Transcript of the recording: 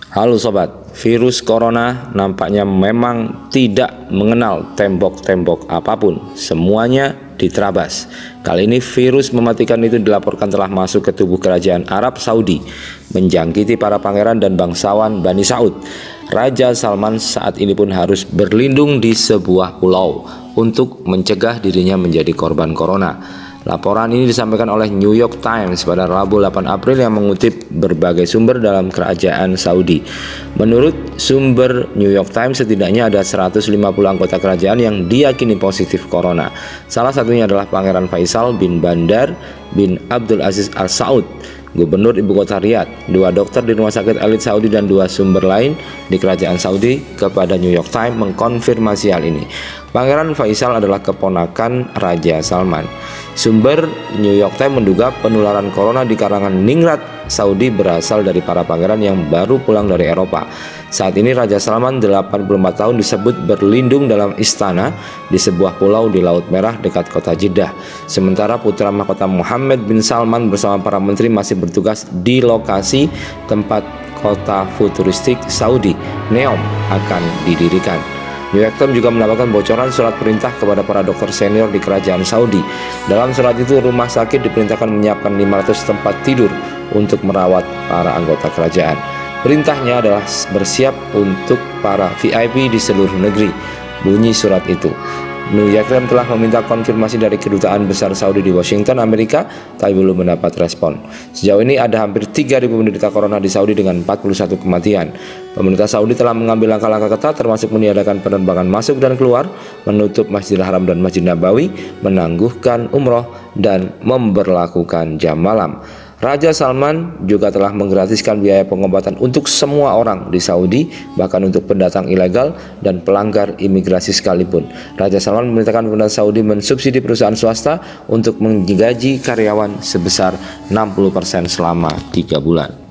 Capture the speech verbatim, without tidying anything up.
Halo sobat, virus corona nampaknya memang tidak mengenal tembok-tembok apapun, semuanya diterabas. Kali ini virus mematikan itu dilaporkan telah masuk ke tubuh kerajaan Arab Saudi, menjangkiti para pangeran dan bangsawan Bani Saud. Raja Salman saat ini pun harus berlindung di sebuah pulau untuk mencegah dirinya menjadi korban corona. Laporan ini disampaikan oleh New York Times pada Rabu delapan April yang mengutip berbagai sumber dalam kerajaan Saudi. Menurut sumber New York Times, setidaknya ada seratus lima puluh anggota kerajaan yang diyakini positif corona. Salah satunya adalah Pangeran Faisal bin Bandar bin Abdul Aziz Al Saud, Gubernur Ibu Kota Riyadh, dua dokter di rumah sakit elit Saudi dan dua sumber lain di kerajaan Saudi kepada New York Times mengkonfirmasi hal ini. Pangeran Faisal adalah keponakan Raja Salman. Sumber New York Times menduga penularan corona di kalangan ningrat Saudi berasal dari para pangeran yang baru pulang dari Eropa. Saat ini Raja Salman delapan puluh empat tahun disebut berlindung dalam istana di sebuah pulau di Laut Merah dekat kota Jeddah. Sementara putra mahkota Muhammad bin Salman bersama para menteri masih bertugas di lokasi tempat kota futuristik Saudi, Neom, akan didirikan. New York Times juga mendapatkan bocoran surat perintah kepada para dokter senior di kerajaan Saudi. Dalam surat itu, rumah sakit diperintahkan menyiapkan lima ratus tempat tidur untuk merawat para anggota kerajaan. Perintahnya adalah bersiap untuk para V I P di seluruh negeri, bunyi surat itu. New York Times telah meminta konfirmasi dari Kedutaan Besar Saudi di Washington, Amerika, tapi belum mendapat respon. Sejauh ini ada hampir tiga ribu penderita corona di Saudi dengan empat puluh satu kematian. Pemerintah Saudi telah mengambil langkah-langkah ketat termasuk meniadakan penerbangan masuk dan keluar, menutup Masjidil Haram dan Masjid Nabawi, menangguhkan umroh, dan memberlakukan jam malam. Raja Salman juga telah menggratiskan biaya pengobatan untuk semua orang di Saudi, bahkan untuk pendatang ilegal dan pelanggar imigrasi sekalipun. Raja Salman memerintahkan pemerintah Saudi mensubsidi perusahaan swasta untuk menggaji karyawan sebesar enam puluh persen selama tiga bulan.